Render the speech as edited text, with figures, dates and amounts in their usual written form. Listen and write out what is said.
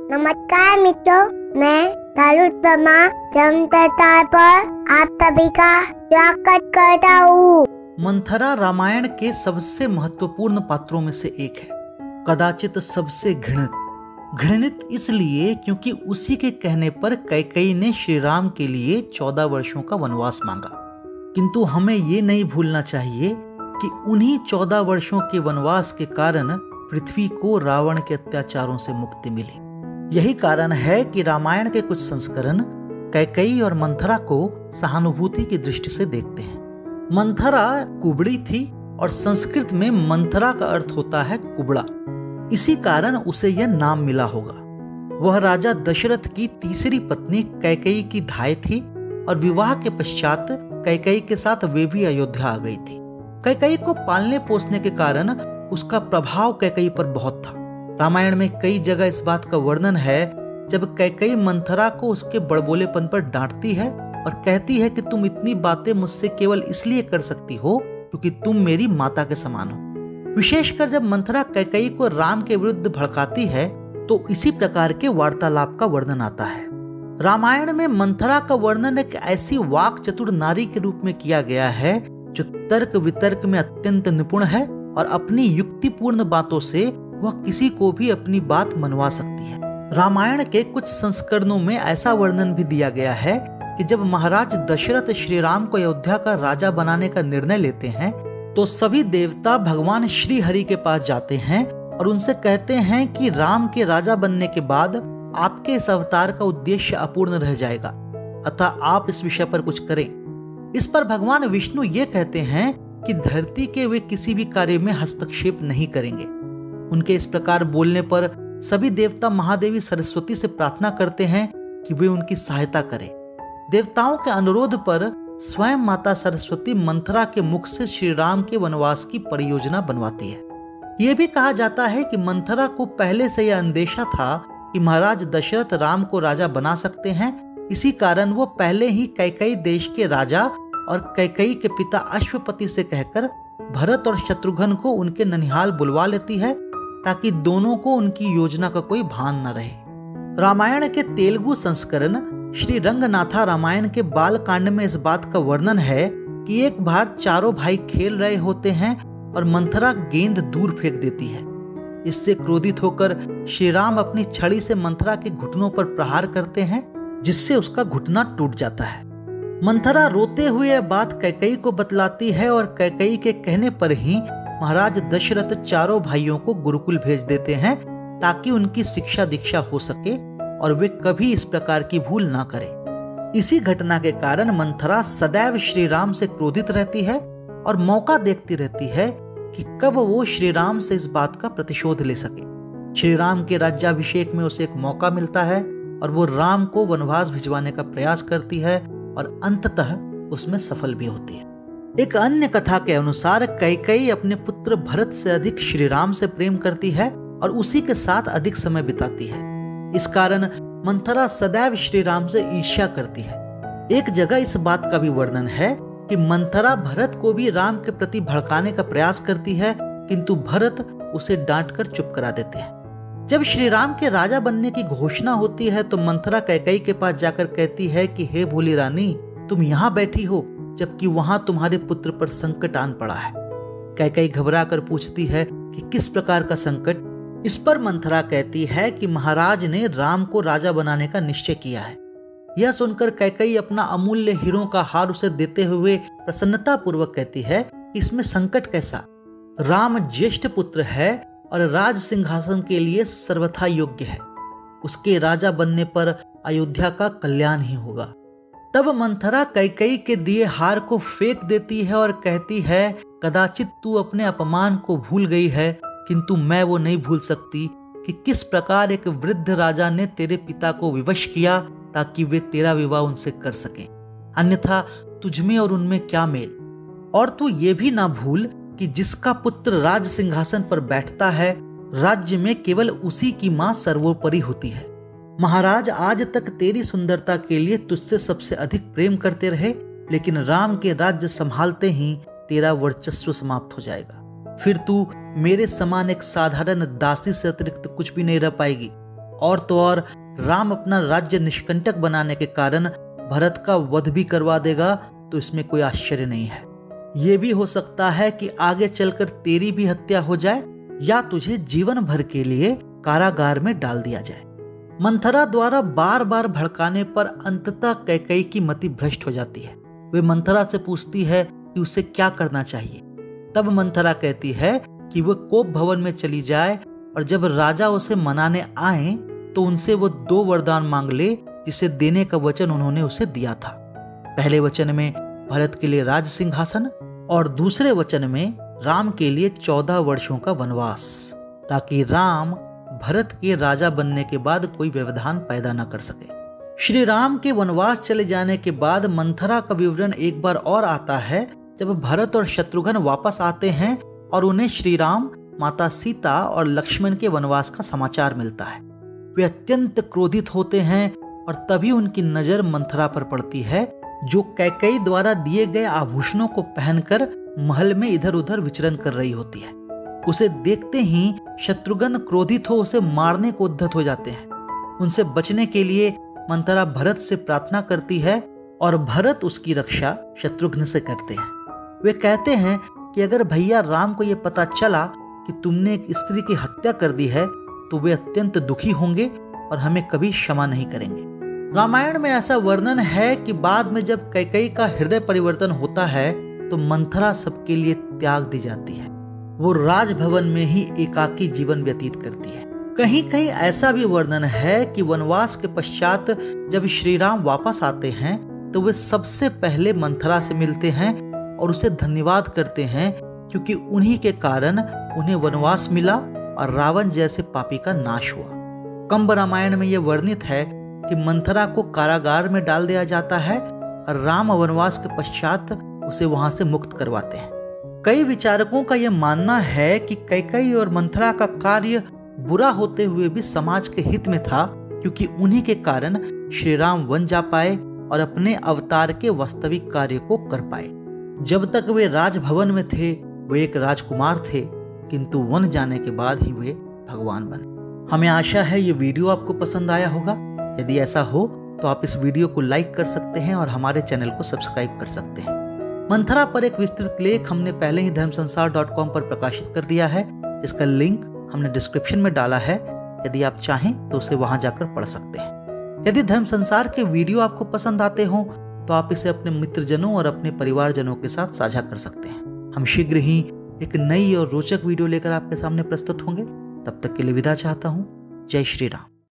नमस्कार मित्रों, मैं धारुत वर्मा जन्मदिन पर आप सभी का स्वागत करता हूँ। मंथरा रामायण के सबसे महत्वपूर्ण पात्रों में से एक है, कदाचित सबसे घृणित इसलिए क्योंकि उसी के कहने पर कैकेयी ने श्री राम के लिए 14 वर्षों का वनवास मांगा। किंतु हमें ये नहीं भूलना चाहिए कि उन्हीं 14 वर्षों के वनवास के कारण पृथ्वी को रावण के अत्याचारों से मुक्ति मिली। यही कारण है कि रामायण के कुछ संस्करण कैकेयी और मंथरा को सहानुभूति की दृष्टि से देखते हैं। मंथरा कुबड़ी थी और संस्कृत में मंथरा का अर्थ होता है कुबड़ा, इसी कारण उसे यह नाम मिला होगा। वह राजा दशरथ की तीसरी पत्नी कैकेयी की धाय थी और विवाह के पश्चात कैकेयी के साथ वे भी अयोध्या आ गई थी। कैकेयी को पालने पोसने के कारण उसका प्रभाव कैकेयी पर बहुत था। रामायण में कई जगह इस बात का वर्णन है जब कैकेयी मंथरा को उसके बड़बोलेपन पर डांटती है और कहती है कि तुम इतनी बातें मुझसे केवल इसलिए कर सकती हो क्योंकि तुम मेरी माता के समान हो। विशेषकर जब मंथरा कैकेयी को राम के विरुद्ध भड़काती है तो इसी प्रकार के वार्तालाप का वर्णन आता है। रामायण में मंथरा का वर्णन एक ऐसी वाक चतुर नारी के रूप में किया गया है जो तर्क वितर्क में अत्यंत निपुण है और अपनी युक्तिपूर्ण बातों से वह किसी को भी अपनी बात मनवा सकती है। रामायण के कुछ संस्करणों में ऐसा वर्णन भी दिया गया है कि जब महाराज दशरथ श्री राम को अयोध्या का राजा बनाने का निर्णय लेते हैं तो सभी देवता भगवान श्री हरि के पास जाते हैं और उनसे कहते हैं कि राम के राजा बनने के बाद आपके इस अवतार का उद्देश्य अपूर्ण रह जाएगा, अतः आप इस विषय पर कुछ करें। इस पर भगवान विष्णु ये कहते हैं कि धरती के वे किसी भी कार्य में हस्तक्षेप नहीं करेंगे। उनके इस प्रकार बोलने पर सभी देवता महादेवी सरस्वती से प्रार्थना करते हैं कि वे उनकी सहायता करें। देवताओं के अनुरोध पर स्वयं माता सरस्वती मंथरा के मुख से श्री राम के वनवास की परियोजना बनवाती है। यह भी कहा जाता है कि मंथरा को पहले से यह अंदेशा था कि महाराज दशरथ राम को राजा बना सकते हैं, इसी कारण वो पहले ही कैकेयी देश के राजा और कैकेयी के पिता अश्वपति से कहकर भरत और शत्रुघ्न को उनके ननिहाल बुलवा लेती है ताकि दोनों को उनकी योजना का कोई भान न रहे। रामायण के तेलुगु संस्करण श्री रंगनाथा रामायण के बाल कांड में इस बात का वर्णन है कि एक बार चारों भाई खेल रहे होते हैं और मंथरा गेंद दूर फेंक देती है। इससे क्रोधित होकर श्री राम अपनी छड़ी से मंथरा के घुटनों पर प्रहार करते हैं जिससे उसका घुटना टूट जाता है। मंथरा रोते हुए यह बात कैकेयी को बतलाती है और कैकेयी के कहने पर ही महाराज दशरथ चारों भाइयों को गुरुकुल भेज देते हैं ताकि उनकी शिक्षा दीक्षा हो सके और वे कभी इस प्रकार की भूल ना करें। इसी घटना के कारण मंथरा सदैव श्री राम से क्रोधित रहती है और मौका देखती रहती है कि कब वो श्री राम से इस बात का प्रतिशोध ले सके। श्री राम के राज्याभिषेक में उसे एक मौका मिलता है और वो राम को वनवास भिजवाने का प्रयास करती है और अंततः उसमें सफल भी होती है। एक अन्य कथा के अनुसार कैकेयी अपने पुत्र भरत से अधिक श्री राम से प्रेम करती है और उसी के साथ अधिक समय बिताती है। इस कारण मंथरा सदैव श्री राम से ईर्ष्या करती है। एक जगह इस बात का भी वर्णन है कि मंथरा भरत को भी राम के प्रति भड़काने का प्रयास करती है किंतु भरत उसे डांटकर चुप करा देते हैं। जब श्री राम के राजा बनने की घोषणा होती है तो मंथरा कैकेयी के पास जाकर कहती है कि हे भोली रानी, तुम यहाँ बैठी हो जबकि वहां तुम्हारे पुत्र पर संकट आन पड़ा है। कैकेयी घबरा कर पूछती है कि किस प्रकार का संकट। इस पर मंथरा कहती है कि महाराज ने राम को राजा बनाने का निश्चय किया है। यह सुनकर कैकेयी अपना अमूल्य हीरों का हार उसे देते हुए प्रसन्नता पूर्वक कहती है कि इसमें संकट कैसा, राम ज्येष्ठ पुत्र है और राज सिंहासन के लिए सर्वथा योग्य है। उसके राजा बनने पर अयोध्या का कल्याण ही होगा। तब मंथरा कैकेयी के दिए हार को फेंक देती है और कहती है, कदाचित तू अपने अपमान को भूल गई है किंतु मैं वो नहीं भूल सकती कि किस प्रकार एक वृद्ध राजा ने तेरे पिता को विवश किया ताकि वे तेरा विवाह उनसे कर सकें, अन्यथा तुझमें और उनमें क्या मेल। और तू ये भी ना भूल कि जिसका पुत्र राज सिंहासन पर बैठता है राज्य में केवल उसी की मां सर्वोपरि होती है। महाराज आज तक तेरी सुंदरता के लिए तुझसे सबसे अधिक प्रेम करते रहे, लेकिन राम के राज्य संभालते ही तेरा वर्चस्व समाप्त हो जाएगा। फिर तू मेरे समान एक साधारण दासी से अतिरिक्त कुछ भी नहीं रह पाएगी। और तो और राम अपना राज्य निष्कंटक बनाने के कारण भरत का वध भी करवा देगा, तो इसमें कोई आश्चर्य नहीं है। ये भी हो सकता है कि आगे चलकर तेरी भी हत्या हो जाए या तुझे जीवन भर के लिए कारागार में डाल दिया जाए। मंथरा द्वारा बार बार भड़काने पर अंततः कैकेयी की मति भ्रष्ट हो जाती है। वे मंथरा से पूछती है कि उसे क्या करना चाहिए। तब मंथरा कहती है कि वह कोप भवन में चली जाए और जब राजा उसे मनाने आए तो उनसे वो 2 वरदान मांग ले, जिसे देने का वचन उन्होंने उसे दिया था। पहले वचन में भरत के लिए राज सिंहासन और दूसरे वचन में राम के लिए 14 वर्षों का वनवास, ताकि राम भरत के राजा बनने के बाद कोई व्यवधान पैदा न कर सके। श्री राम के वनवास चले जाने के बाद मंथरा का विवरण एक बार और आता है, जब भरत और शत्रुघ्न वापस आते हैं और उन्हें श्री राम, माता सीता और लक्ष्मण के वनवास का समाचार मिलता है। वे अत्यंत क्रोधित होते हैं और तभी उनकी नजर मंथरा पर पड़ती है, जो कैकेयी द्वारा दिए गए आभूषणों को पहनकर महल में इधर उधर विचरण कर रही होती है। उसे देखते ही शत्रुघ्न क्रोधित हो उसे मारने को उद्यत हो जाते हैं। उनसे बचने के लिए मंथरा भरत से प्रार्थना करती है और भरत उसकी रक्षा शत्रुघ्न से करते हैं। वे कहते हैं कि अगर भैया राम को यह पता चला कि तुमने एक स्त्री की हत्या कर दी है तो वे अत्यंत दुखी होंगे और हमें कभी क्षमा नहीं करेंगे। रामायण में ऐसा वर्णन है कि बाद में जब कैकेयी का हृदय परिवर्तन होता है तो मंथरा सबके लिए त्याग दी जाती है। वो राजभवन में ही एकाकी जीवन व्यतीत करती है। कहीं कहीं ऐसा भी वर्णन है कि वनवास के पश्चात जब श्री राम वापस आते हैं तो वे सबसे पहले मंथरा से मिलते हैं और उसे धन्यवाद करते हैं, क्योंकि उन्हीं के कारण उन्हें वनवास मिला और रावण जैसे पापी का नाश हुआ। कंब रामायण में यह वर्णित है कि मंथरा को कारागार में डाल दिया जाता है और राम वनवास के पश्चात उसे वहां से मुक्त करवाते हैं। कई विचारकों का यह मानना है कि कैकेयी और मंथरा का कार्य बुरा होते हुए भी समाज के हित में था, क्योंकि उन्हीं के कारण श्री राम वन जा पाए और अपने अवतार के वास्तविक कार्य को कर पाए। जब तक वे राजभवन में थे वे एक राजकुमार थे, किंतु वन जाने के बाद ही वे भगवान बने। हमें आशा है ये वीडियो आपको पसंद आया होगा। यदि ऐसा हो तो आप इस वीडियो को लाइक कर सकते हैं और हमारे चैनल को सब्सक्राइब कर सकते हैं। मंथरा पर एक विस्तृत लेख हमने पहले ही धर्मसंसार.com पर प्रकाशित कर दिया है, जिसका लिंक हमने डिस्क्रिप्शन में डाला है। यदि आप चाहें तो उसे वहां जाकर पढ़ सकते हैं। यदि धर्म संसार के वीडियो आपको पसंद आते हो तो आप इसे अपने मित्रजनों और अपने परिवारजनों के साथ साझा कर सकते हैं। हम शीघ्र ही एक नई और रोचक वीडियो लेकर आपके सामने प्रस्तुत होंगे। तब तक के लिए विदा चाहता हूँ। जय श्री राम।